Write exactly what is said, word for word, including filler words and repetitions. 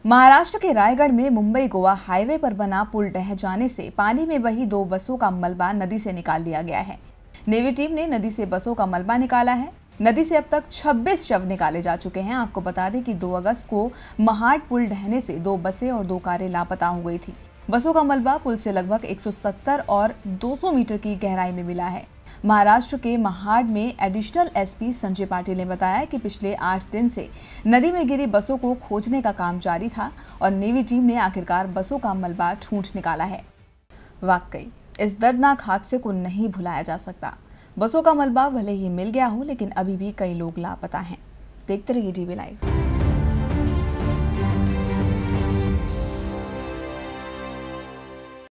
महाराष्ट्र के रायगढ़ में मुंबई गोवा हाईवे पर बना पुल ढह जाने से पानी में बही दो बसों का मलबा नदी से निकाल लिया गया है। नेवी टीम ने नदी से बसों का मलबा निकाला है। नदी से अब तक छब्बीस शव निकाले जा चुके हैं। आपको बता दें कि दो अगस्त को महाड पुल ढहने से दो बसें और दो कारें लापता हो गई थी। बसों का मलबा पुल से लगभग एक सौ सत्तर और दो सौ मीटर की गहराई में मिला है। महाराष्ट्र के महाड में एडिशनल एसपी संजय पाटिल ने बताया कि पिछले आठ दिन से नदी में गिरी बसों को खोजने का काम जारी था और नेवी टीम ने आखिरकार बसों का मलबा ढूंढ निकाला है। वाकई इस दर्दनाक हादसे को नहीं भुलाया जा सकता। बसों का मलबा भले ही मिल गया हो, लेकिन अभी भी कई लोग लापता हैं। देखते रहिए टीवी लाइव।